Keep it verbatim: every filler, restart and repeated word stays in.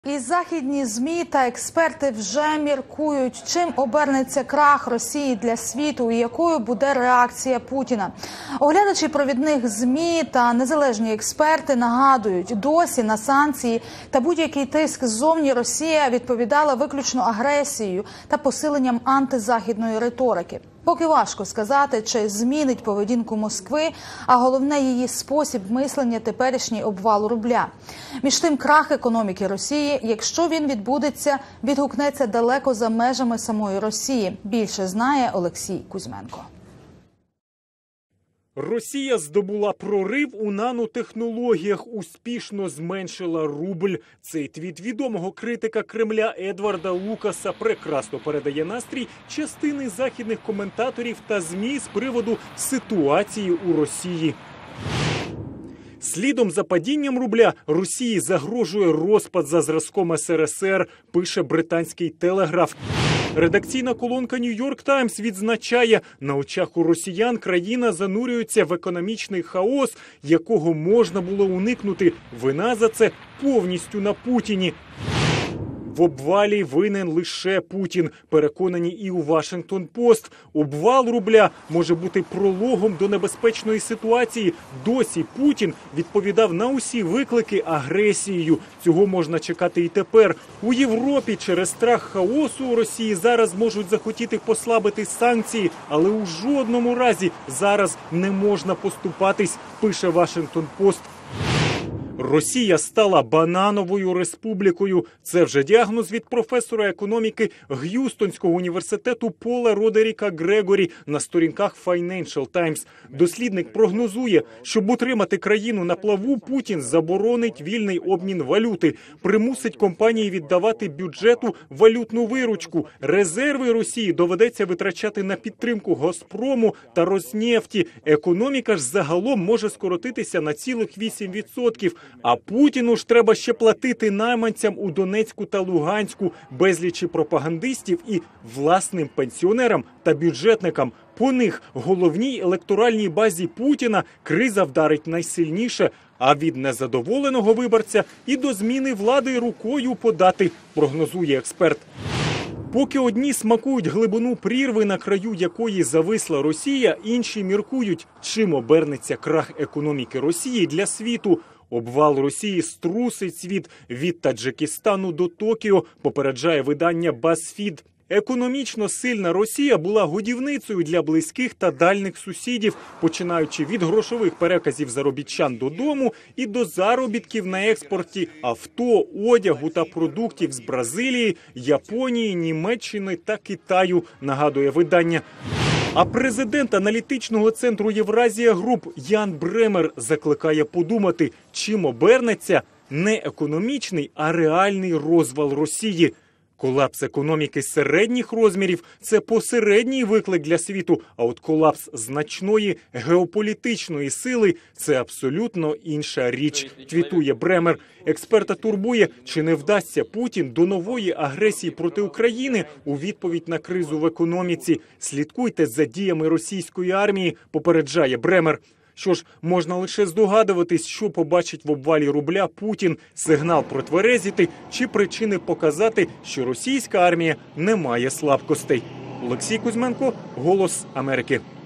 І західні ЗМІ та експерти вже міркують, чим обернеться крах Росії для світу і якою буде реакція Путіна. Оглядачі провідних ЗМІ та незалежні експерти нагадують, досі на санкції та будь-який тиск ззовні Росія відповідала виключно агресією та посиленням антизахідної риторики. Поки важко сказати, чи змінить поведінку Москви, а головне її спосіб мислення теперішній обвал рубля. Між тим, крах економіки Росії, якщо він відбудеться, відгукнеться далеко за межами самої Росії. Більше знає Олексій Кузьменко. Росія здобула прорив у нанотехнологіях, успішно зменшила рубль. Цей твіт відомого критика Кремля Едварда Лукаса прекрасно передає настрій частини західних коментаторів та ЗМІ з приводу ситуації у Росії. Слідом за падінням рубля Росії загрожує розпад за зразком ес ер ес ер, пише британський Телеграф. Редакційна колонка «Нью-Йорк Таймс» відзначає, на очах у росіян країна занурюється в економічний хаос, якого можна було уникнути. Вина за це повністю на Путіні. В обвалі винен лише Путін, переконані і у Вашингтон-Пост. Обвал рубля може бути прологом до небезпечної ситуації. Досі Путін відповідав на усі виклики агресією. Цього можна чекати і тепер. У Європі через страх хаосу у Росії зараз можуть захотіти послабити санкції, але у жодному разі зараз не можна поступатись, пише Вашингтон-Пост. Росія стала банановою республікою. Це вже діагноз від професора економіки Г'юстонського університету Пола Родеріка Грегорі на сторінках Financial Times. Дослідник прогнозує, щоб утримати країну на плаву, Путін заборонить вільний обмін валюти, примусить компанії віддавати бюджету валютну виручку. Резерви Росії доведеться витрачати на підтримку Газпрому та Роснефті. Економіка ж загалом може скоротитися на цілих вісім відсотків. А Путіну ж треба ще платити найманцям у Донецьку та Луганську, безлічі пропагандистів і власним пенсіонерам та бюджетникам. По них, головній електоральній базі Путіна, криза вдарить найсильніше, а від незадоволеного виборця і до зміни влади рукою подати, прогнозує експерт. Поки одні смакують глибину прірви, на краю якої зависла Росія, інші міркують, чим обернеться крах економіки Росії для світу. Обвал Росії струсить світ від Таджикистану до Токіо, попереджає видання BuzzFeed. Економічно сильна Росія була годівницею для близьких та дальніх сусідів, починаючи від грошових переказів заробітчан додому і до заробітків на експорті авто, одягу та продуктів з Бразилії, Японії, Німеччини та Китаю, нагадує видання. А президент аналітичного центру Євразія Груп Ян Бремер закликає подумати, чим обернеться не економічний, а реальний розвал Росії. Колапс економіки середніх розмірів – це посередній виклик для світу, а от колапс значної геополітичної сили – це абсолютно інша річ, твітує Бремер. Експерта турбує, чи не вдасться Путін до нової агресії проти України у відповідь на кризу в економіці. Слідкуйте за діями російської армії, попереджає Бремер. Що ж, можна лише здогадуватись, що побачить в обвалі рубля Путін, сигнал протверезіти чи причини показати, що російська армія не має слабкостей. Олексій Кузьменко, Голос Америки.